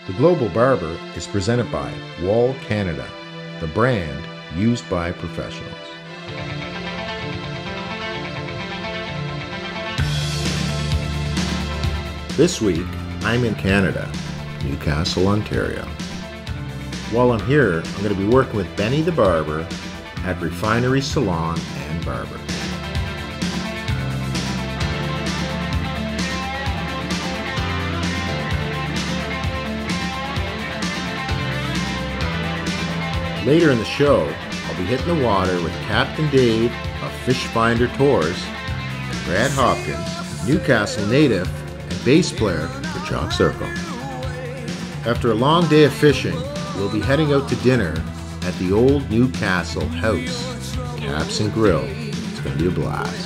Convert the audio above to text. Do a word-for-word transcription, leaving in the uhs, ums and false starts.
The Global Barber is presented by Wall Canada, the brand used by professionals. This week, I'm in Canada, Newcastle, Ontario. While I'm here, I'm going to be working with Benny the Barber at Refinery Salon and Barber. Later in the show, I'll be hitting the water with Captain Dave of Fish Finder Tours, Brad Hopkins, Newcastle native and bass player for Chalk Circle. After a long day of fishing, we'll be heading out to dinner at the old Newcastle House, Caps and Grill. It's going to be a blast.